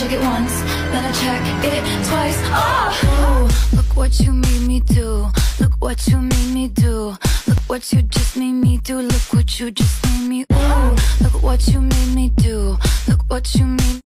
check it once, then I check it twice. Oh, ooh, look what you made me do. Look what you made me do. Look what you just made me do. Look what you just made me. Ooh, look what you made me do. Look what you made